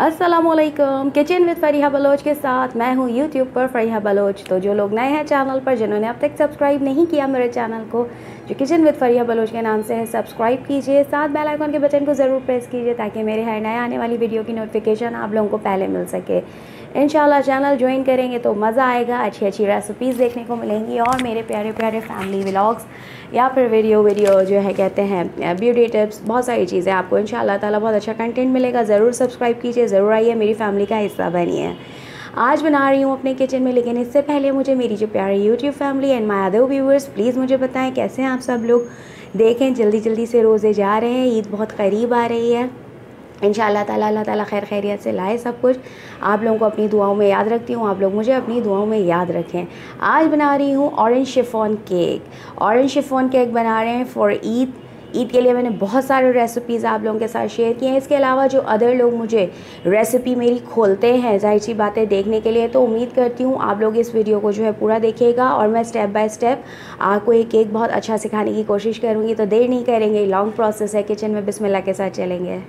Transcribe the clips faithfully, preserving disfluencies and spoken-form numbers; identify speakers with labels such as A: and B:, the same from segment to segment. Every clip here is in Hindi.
A: अस्सलामुअलैकुम। किचन विद फरीहा बलोच के साथ मैं हूँ यूट्यूब पर फरीहा बलोच। तो जो लोग नए हैं चैनल पर, जिन्होंने अब तक सब्सक्राइब नहीं किया मेरे चैनल को जो किचन विद फरीहा बलोच के नाम से है, सब्सक्राइब कीजिए, साथ बेल आइकन के बटन को ज़रूर प्रेस कीजिए ताकि मेरे हर नए आने वाली वीडियो की नोटिफिकेशन आप लोगों को पहले मिल सके। इंशाल्लाह चैनल ज्वाइन करेंगे तो मज़ा आएगा, अच्छी अच्छी रेसिपीज़ देखने को मिलेंगी और मेरे प्यारे प्यारे फैमिली व्लॉग्स या फिर वीडियो वीडियो जो है कहते हैं ब्यूटी टिप्स, बहुत सारी चीज़ें आपको इंशाल्लाह ताला बहुत अच्छा कंटेंट मिलेगा। ज़रूर सब्सक्राइब कीजिए, ज़रूर आइए, मेरी फैमिली का हिस्सा बनिए। आज बना रही हूँ अपने किचन में, लेकिन इससे पहले मुझे मेरी जो प्यारी YouTube family and my other viewers, please मुझे बताएं कैसे हैं आप सब लोग। देखें जल्दी जल्दी से रोज़े जा रहे हैं, ईद बहुत करीब आ रही है। इंशाअल्लाह ताला अल्लाह ताला खैर खैरियत से लाए सब कुछ। आप लोगों को अपनी दुआओं में याद रखती हूँ, आप लोग मुझे अपनी दुआओं में याद रखें। आज बना रही हूँ orange chiffon cake. Orange chiffon cake बना रहे हैं फॉर ईद। ईद के लिए मैंने बहुत सारे रेसिपीज़ आप लोगों के साथ शेयर किए हैं। इसके अलावा जो अदर लोग मुझे रेसिपी मेरी खोलते हैं जाहिर सी बातें देखने के लिए, तो उम्मीद करती हूँ आप लोग इस वीडियो को जो है पूरा देखिएगा और मैं स्टेप बाय स्टेप आपको एक केक बहुत अच्छा सिखाने की कोशिश करूँगी। तो देर नहीं करेंगे, लॉन्ग प्रोसेस है, किचन में बिस्मिल्लाह के साथ चलेंगे।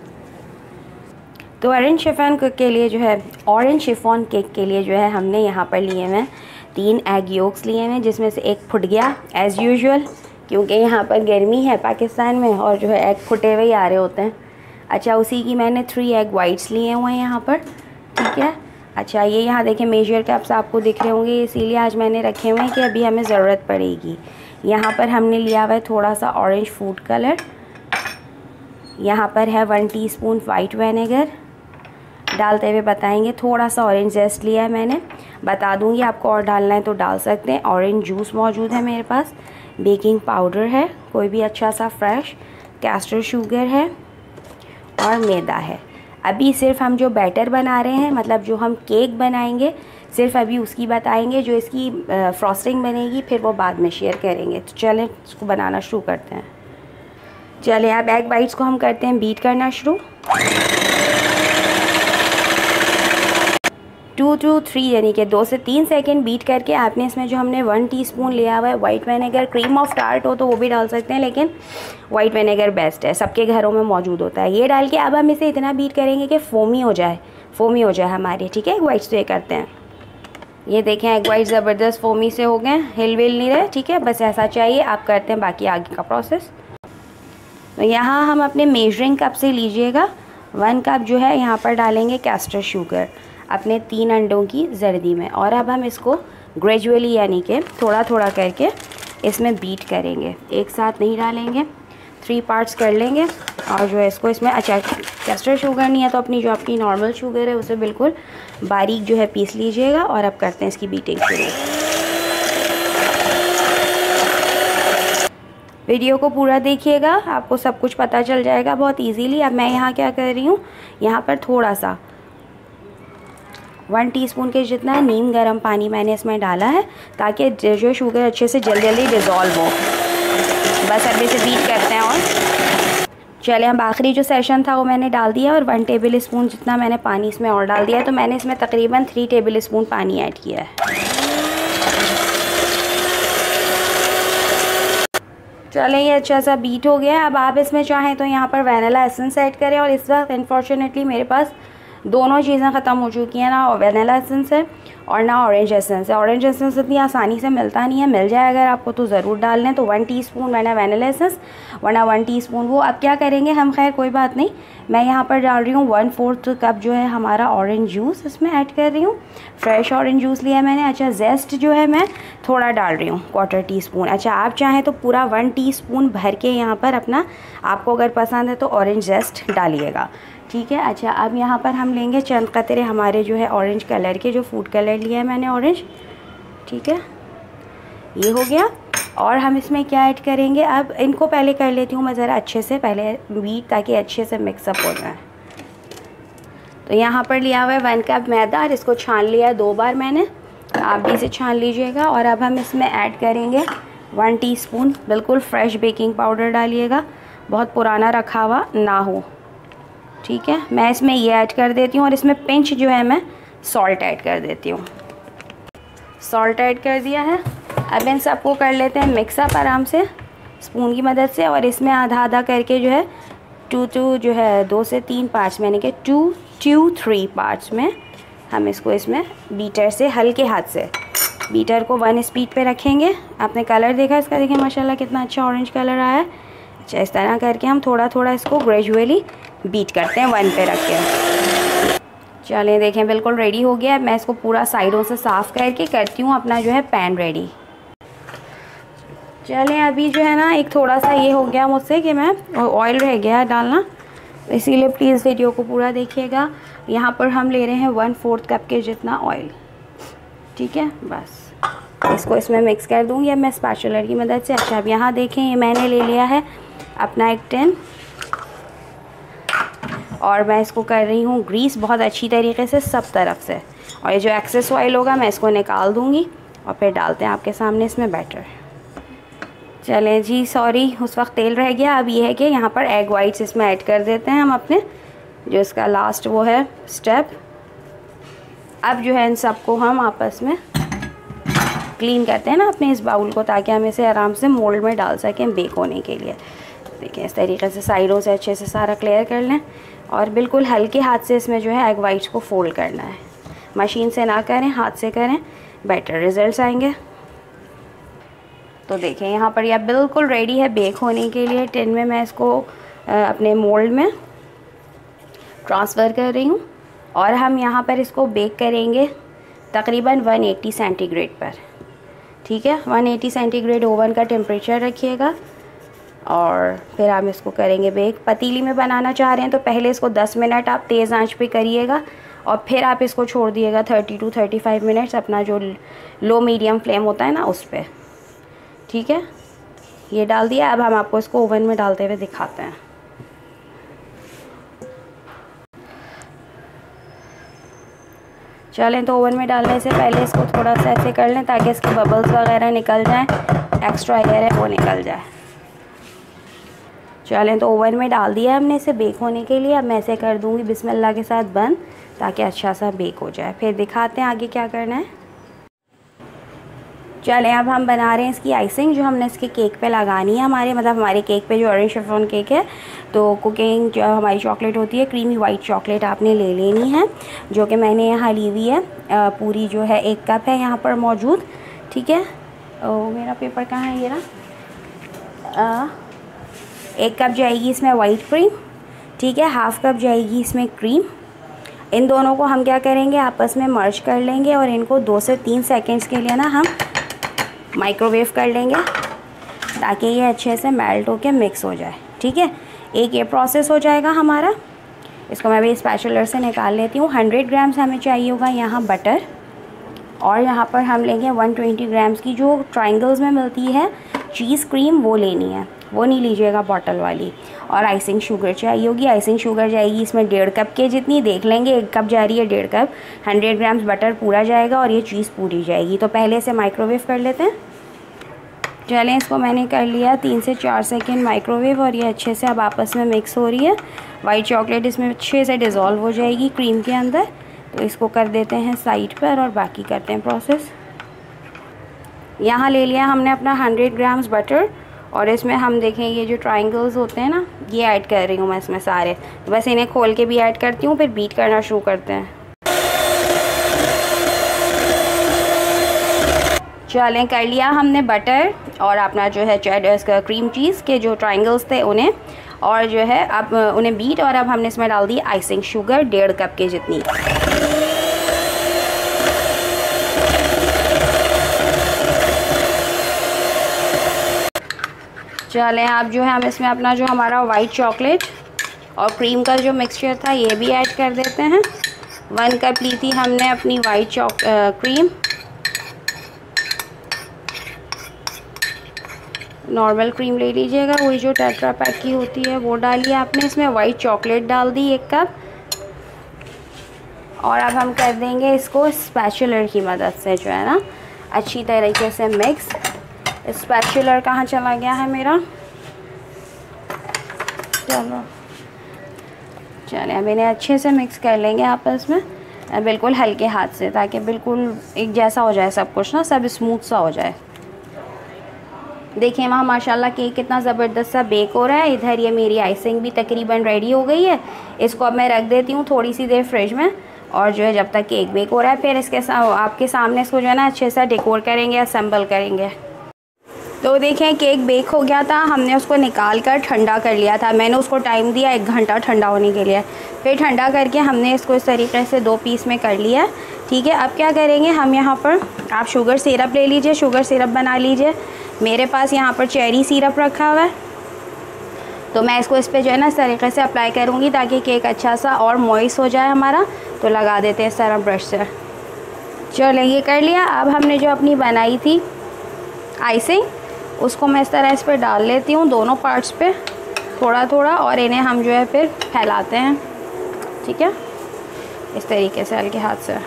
A: तो ऑरेंज शिफॉन केक के लिए जो है ऑरेंज शिफॉन केक के लिए जो है हमने यहाँ पर लिए हैं तीन एग योक्स लिए हैं, जिसमें से एक फुट गया एज़ यूजुअल, क्योंकि यहाँ पर गर्मी है पाकिस्तान में और जो है एग फुटे हुए ही आ रहे होते हैं। अच्छा, उसी की मैंने थ्री एग वाइट्स लिए हुए हैं यहाँ पर, ठीक है। अच्छा, ये यहाँ देखें मेजर कप्स आपको दिख रहे होंगे, इसीलिए आज मैंने रखे हुए हैं कि अभी हमें ज़रूरत पड़ेगी। यहाँ पर हमने लिया हुआ है थोड़ा सा ऑरेंज फूड कलर, यहाँ पर है वन टीस्पून वाइट विनेगर, डालते हुए बताएंगे। थोड़ा सा ऑरेंज जेस्ट लिया है मैंने, बता दूंगी आपको और डालना है तो डाल सकते हैं। ऑरेंज जूस मौजूद है मेरे पास, बेकिंग पाउडर है कोई भी अच्छा सा फ्रेश, कैस्टर शुगर है और मैदा है। अभी सिर्फ हम जो बैटर बना रहे हैं, मतलब जो हम केक बनाएंगे, सिर्फ अभी उसकी बताएंगे। जो इसकी फ्रॉस्टिंग बनेगी फिर वो बाद में शेयर करेंगे। तो चलें इसको बनाना शुरू करते हैं। चलें अब एग वाइट्स को हम करते हैं बीट करना शुरू। टू टू थ्री यानी कि दो से तीन सेकंड बीट करके आपने इसमें जो हमने वन टीस्पून लिया हुआ है white vinegar, cream of tartar हो तो वो भी डाल सकते हैं, लेकिन वाइट विनेगर बेस्ट है, सबके घरों में मौजूद होता है। ये डाल के अब हम इसे इतना बीट करेंगे कि फोमी हो जाए, फोमी हो जाए हमारे, ठीक है। एग वाइट्स तो ये करते हैं, ये देखें एग वाइट ज़बरदस्त फोमी से हो गए, हिल विल नहीं रहे, ठीक है। बस ऐसा चाहिए, आप करते हैं बाकी आगे का प्रोसेस। तो यहाँ हम अपने मेजरिंग कप से लीजिएगा, वन कप जो है यहाँ पर डालेंगे कैस्टर शुगर अपने तीन अंडों की जर्दी में, और अब हम इसको ग्रेजुअली यानी कि थोड़ा थोड़ा करके इसमें बीट करेंगे, एक साथ नहीं डालेंगे, थ्री पार्ट्स कर लेंगे। और जो है इसको इसमें, अच्छा कैस्टर शुगर नहीं है तो अपनी जो आपकी नॉर्मल शुगर है उसे बिल्कुल बारीक जो है पीस लीजिएगा। और अब करते हैं इसकी बीटिंग शुरू। वीडियो को पूरा देखिएगा, आपको सब कुछ पता चल जाएगा बहुत इजीली। अब मैं यहाँ क्या कर रही हूँ, यहाँ पर थोड़ा सा वन टीस्पून के जितना नीम गर्म पानी मैंने इसमें डाला है ताकि जो शुगर अच्छे से जल्दी जल्दी डिज़ोल्व हो। बस अभी से बीट करते हैं। और चले अब आखिरी जो सेशन था वो मैंने डाल दिया और वन टेबल स्पून जितना मैंने पानी इसमें और डाल दिया है। तो मैंने इसमें तकरीबन थ्री टेबल स्पून पानी ऐड किया है। चलें ये अच्छा सा बीट हो गया। अब आप इसमें चाहें तो यहाँ पर वैनिला एसेंस ऐड करें, और इस वक्त अनफॉर्चुनेटली मेरे पास दोनों चीज़ें ख़त्म हो चुकी हैं, ना वैनिला एसेंस है और ना ऑरेंज एसेंस है। ऑरेंज एसेंस इतनी आसानी से मिलता नहीं है, मिल जाए अगर आपको तो ज़रूर डाल लें। तो वन टीस्पून वरना वैनिला एसेंस वरना वन टीस्पून वो। अब क्या करेंगे हम, खैर कोई बात नहीं, मैं यहाँ पर डाल रही हूँ वन फोर्थ कप जो है हमारा ऑरेंज जूस इसमें ऐड कर रही हूँ। फ्रेश ऑरेंज जूस लिया है मैंने। अच्छा, जेस्ट जो है मैं थोड़ा डाल रही हूँ, क्वार्टर टी स्पून। अच्छा, आप चाहें तो पूरा वन टीस्पून भर के यहाँ पर अपना, आपको अगर पसंद है तो ऑरेंज जेस्ट डालिएगा, ठीक है। अच्छा, अब यहाँ पर हम लेंगे चंद कतरे हमारे जो है ऑरेंज कलर के, जो फूड कलर लिया है मैंने ऑरेंज, ठीक है, ये हो गया। और हम इसमें क्या ऐड करेंगे, अब इनको पहले कर लेती हूँ मैं ज़रा अच्छे से पहले बीट, ताकि अच्छे से मिक्सअप हो जाए। तो यहाँ पर लिया हुआ है वन कप मैदा और इसको छान लिया है दो बार मैंने, आप भी इसे छान लीजिएगा। और अब हम इसमें ऐड करेंगे वन टीस्पून बिल्कुल फ्रेश बेकिंग पाउडर डालिएगा, बहुत पुराना रखा हुआ ना हो, ठीक है। मैं इसमें ये ऐड कर देती हूँ और इसमें पिंच जो है मैं सॉल्ट ऐड कर देती हूँ। सॉल्ट ऐड कर दिया है। अब इन सबको कर लेते हैं मिक्सअप आराम से स्पून की मदद से, और इसमें आधा आधा करके जो है टू टू जो है दो से तीन पाँच मैंने के टू टू थ्री पार्ट्स में हम इसको इसमें बीटर से हल्के हाथ से बीटर को वन स्पीड पे रखेंगे। आपने कलर देखा इसका, देखिए माशाल्लाह कितना अच्छा ऑरेंज कलर आया है। अच्छा, इस तरह करके हम थोड़ा थोड़ा इसको ग्रेजुअली बीट करते हैं वन पे रख के। चलें देखें बिल्कुल रेडी हो गया है। मैं इसको पूरा साइडों से साफ़ करके करती हूँ अपना जो है पैन रेडी। चलें अभी जो है ना एक थोड़ा सा ये हो गया मुझसे कि मैं ऑयल रह गया है डालना, इसीलिए प्लीज़ वीडियो को पूरा देखिएगा। यहाँ पर हम ले रहे हैं वन फोर्थ कप के जितना ऑयल, ठीक है। बस इसको इसमें मिक्स कर दूँगी अब मैं स्पैचुलर की मदद से। अच्छा, अब यहाँ देखें ये मैंने ले लिया है अपना एक टिन और मैं इसको कर रही हूँ ग्रीस बहुत अच्छी तरीके से सब तरफ से। और ये जो एक्सेस ऑयल होगा मैं इसको निकाल दूँगी और फिर डालते हैं आपके सामने इसमें बैटर। चलें जी, सॉरी उस वक्त तेल रह गया। अब ये है कि यहाँ पर एग वाइट्स इसमें ऐड कर देते हैं हम अपने, जो इसका लास्ट वो है स्टेप। अब जो है इन सबको हम आपस में क्लीन करते हैं ना अपने इस बाउल को, ताकि हम इसे आराम से मोल्ड में डाल सकें बेक होने के लिए। देखिए इस तरीके से साइडों से अच्छे से सारा क्लियर कर लें और बिल्कुल हल्के हाथ से इसमें जो है एग वाइट्स को फोल्ड करना है। मशीन से ना करें, हाथ से करें, बेटर रिजल्ट्स आएंगे। तो देखें यहाँ पर यह बिल्कुल रेडी है बेक होने के लिए। टिन में मैं इसको अपने मोल्ड में ट्रांसफ़र कर रही हूँ और हम यहाँ पर इसको बेक करेंगे तकरीबन वन एटी सेंटीग्रेड पर, ठीक है। वन एटी सेंटीग्रेड ओवन का टेम्परेचर रखिएगा और फिर हम इसको करेंगे बेक। पतीली में बनाना चाह रहे हैं तो पहले इसको दस मिनट आप तेज़ आंच पे करिएगा और फिर आप इसको छोड़ दिएगा thirty to thirty five minutes अपना जो लो मीडियम फ्लेम होता है ना उस पर, ठीक है। ये डाल दिया। अब हम आपको इसको ओवन में डालते हुए दिखाते हैं। चलें तो ओवन में डालने से पहले इसको थोड़ा सा ऐसे कर लें ताकि इसके बबल्स वगैरह निकल जाएं, एक्स्ट्रा एयर है वो निकल जाए। चलें तो ओवन में डाल दिया हमने इसे बेक होने के लिए। अब मैं ऐसे कर दूंगी बिस्मिल्लाह के साथ बंद, ताकि अच्छा सा बेक हो जाए। फिर दिखाते हैं आगे क्या करना है। चलें अब हम बना रहे हैं इसकी आइसिंग, जो हमने इसके केक पे लगानी है। हमारे मतलब हमारे केक पे जो ऑरेंज शिफॉन केक है, तो कुकिंग जो हमारी चॉकलेट होती है क्रीमी वाइट चॉकलेट आपने ले लेनी है, जो कि मैंने यहाँ ली हुई है पूरी जो है एक कप है यहाँ पर मौजूद, ठीक है। ओ, मेरा पेपर कहाँ है, ये ना। एक कप जाएगी इसमें वाइट क्रीम, ठीक है। हाफ़ कप जाएगी इसमें क्रीम। इन दोनों को हम क्या करेंगे आपस में मर्ज कर लेंगे और इनको दो से तीन सेकेंड्स के लिए ना हम माइक्रोवेव कर लेंगे ताकि ये अच्छे से मेल्ट होकर मिक्स हो जाए, ठीक है। एक ये प्रोसेस हो जाएगा हमारा। इसको मैं भी स्पैचुलर से निकाल लेती हूँ। हंड्रेड ग्राम्स हमें चाहिए होगा यहाँ बटर और यहाँ पर हम लेंगे वन ट्वेंटी ग्राम्स की जो ट्रायंगल्स में मिलती है चीज़ क्रीम, वो लेनी है, वो नहीं लीजिएगा बॉटल वाली। और आइसिंग शुगर चाहिए होगी। आइसिंग शुगर जाएगी इसमें डेढ़ कप के जितनी, देख लेंगे एक कप जा रही है डेढ़ कप। हंड्रेड ग्राम्स बटर पूरा जाएगा और ये चीज़ पूरी जाएगी। तो पहले इसे माइक्रोवेव कर लेते हैं। चलें इसको मैंने कर लिया तीन से चार सेकेंड माइक्रोवेव और ये अच्छे से अब आपस में मिक्स हो रही है। वाइट चॉकलेट इसमें अच्छे से डिज़ोल्व हो जाएगी क्रीम के अंदर। तो इसको कर देते हैं साइड पर और बाकी करते हैं प्रोसेस। यहाँ ले लिया हमने अपना हंड्रेड ग्राम्स बटर और इसमें हम देखें ये जो ट्रायंगल्स होते हैं ना, ये ऐड कर रही हूँ मैं इसमें सारे। तो बस इन्हें खोल के भी ऐड करती हूँ, फिर बीट करना शुरू करते हैं। चलें कर लिया हमने बटर और अपना जो है चेडर क्रीम चीज़ के जो ट्रायंगल्स थे उन्हें, और जो है अब उन्हें बीट। और अब हमने इसमें डाल दी आइसिंग शुगर डेढ़ कप के जितनी। चलें अब जो है हम इसमें अपना जो हमारा वाइट चॉकलेट और क्रीम का जो मिक्सचर था ये भी ऐड कर देते हैं। वन कप ली थी हमने अपनी white choc cream, normal cream ले लीजिएगा, वही जो टेट्रा पैक की होती है वो डालिए आपने। इसमें वाइट चॉकलेट डाल दी एक कप और अब हम कर देंगे इसको स्पैचुलर की मदद से जो है ना अच्छी तरीके से मिक्स। स्पैचुलर कहाँ चला गया है मेरा, चलो चलें अब इन्हें अच्छे से मिक्स कर लेंगे आपस में बिल्कुल हल्के हाथ से, ताकि बिल्कुल एक जैसा हो जाए सब कुछ ना, सब स्मूथ सा हो जाए। देखिए वहाँ माशाल्लाह केक कितना ज़बरदस्त सा बेक हो रहा है। इधर ये मेरी आइसिंग भी तकरीबन रेडी हो गई है। इसको अब मैं रख देती हूँ थोड़ी सी देर फ्रिज में, और जो है जब तक केक बेक हो रहा है फिर इसके सा, आपके सामने इसको जो है ना अच्छे से डेकोर करेंगे, असेंबल करेंगे। तो देखें केक बेक हो गया था, हमने उसको निकाल कर ठंडा कर लिया था। मैंने उसको टाइम दिया एक घंटा ठंडा होने के लिए। फिर ठंडा करके हमने इसको इस तरीके से दो पीस में कर लिया। ठीक है, अब क्या करेंगे हम यहाँ पर, आप शुगर सिरप ले लीजिए, शुगर सिरप बना लीजिए। मेरे पास यहाँ पर चेरी सिरप रखा हुआ है, तो मैं इसको इस पर जो है ना इस तरीके से अप्लाई करूँगी ताकि केक अच्छा सा और मॉइस्ट हो जाए हमारा। तो लगा देते हैं इस तरह ब्रश से। चलो ये कर लिया। अब हमने जो अपनी बनाई थी आइसिंग, उसको मैं इस तरह इस पर डाल लेती हूँ दोनों पार्ट्स पे थोड़ा थोड़ा, और इन्हें हम जो है फिर फैलाते हैं। ठीक है, इस तरीके से हल्के हाथ से।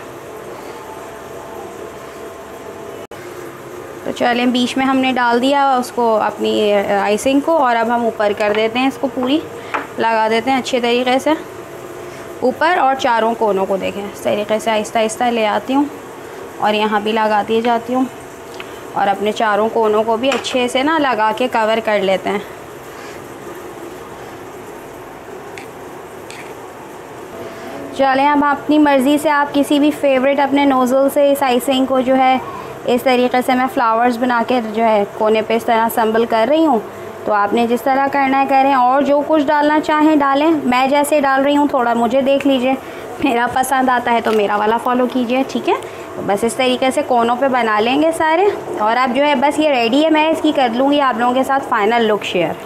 A: तो चलें बीच में हमने डाल दिया उसको अपनी आइसिंग को, और अब हम ऊपर कर देते हैं इसको, पूरी लगा देते हैं अच्छे तरीके से ऊपर और चारों कोनों को। देखें इस तरीके से आहिस्ता आहिस्ता ले आती हूँ और यहाँ भी लगाती जाती हूँ, और अपने चारों कोनों को भी अच्छे से ना लगा के कवर कर लेते हैं। चलें अब अपनी मर्ज़ी से आप किसी भी फेवरेट अपने नोज़ल से इस आइसिंग को जो है इस तरीके से मैं फ्लावर्स बना के जो है कोने पे इस तरह असम्बल कर रही हूँ। तो आपने जिस तरह करना है करें, और जो कुछ डालना चाहें डालें। मैं जैसे डाल रही हूँ थोड़ा मुझे देख लीजिए, मेरा पसंद आता है तो मेरा वाला फॉलो कीजिए। ठीक है, तो बस इस तरीके से कोनों पे बना लेंगे सारे, और अब जो है बस ये रेडी है। मैं इसकी कर लूँगी आप लोगों के साथ फ़ाइनल लुक शेयर।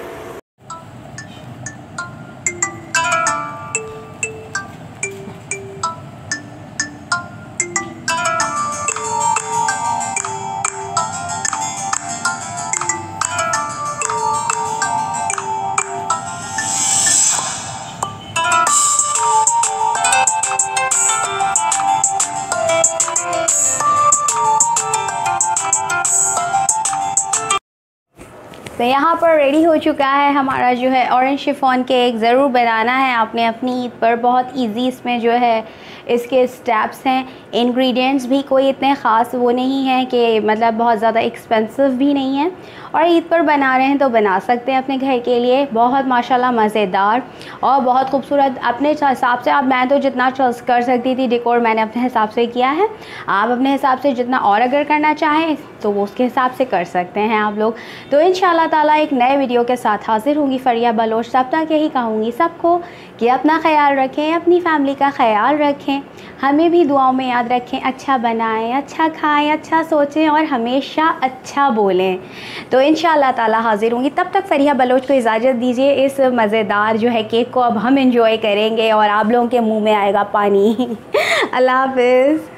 A: तो यहाँ पर रेडी हो चुका है हमारा जो है ऑरेंज शिफॉन केक। ज़रूर बनाना है आपने अपनी ईद पर, बहुत इजी इसमें जो है इसके स्टेप्स हैं। इंग्रेडिएंट्स भी कोई इतने ख़ास वो नहीं है कि मतलब बहुत ज़्यादा एक्सपेंसिव भी नहीं है, और ईद पर बना रहे हैं तो बना सकते हैं अपने घर के लिए। बहुत माशाल्लाह मज़ेदार और बहुत खूबसूरत अपने हिसाब से। आप मैं तो जितना कर सकती थी डेकोर मैंने अपने हिसाब से किया है, आप अपने हिसाब से जितना और अगर करना चाहें तो वो उसके हिसाब से कर सकते हैं आप लोग। तो इंशाल्लाह ताला एक नए वीडियो के साथ हाजिर होंगी फरिया बलोच। तब तक यही कहूँगी सबको कि अपना ख्याल रखें, अपनी फैमिली का ख्याल रखें, हमें भी दुआओं में याद रखें। अच्छा बनाएं, अच्छा खाएं, अच्छा सोचें और हमेशा अच्छा बोलें। तो इंशाल्लाह ताला हाजिर होंगी। तब तक फरिया बलोच को इजाज़त दीजिए। इस मज़ेदार जो है केक को अब हम इंजॉय करेंगे और आप लोगों के मुंह में आएगा पानी। अल्लाह हाफ़िज़।